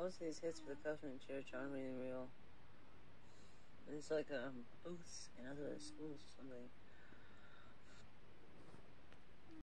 most of these hits for the Covenant Church aren't even real. It's like booths in other schools or something.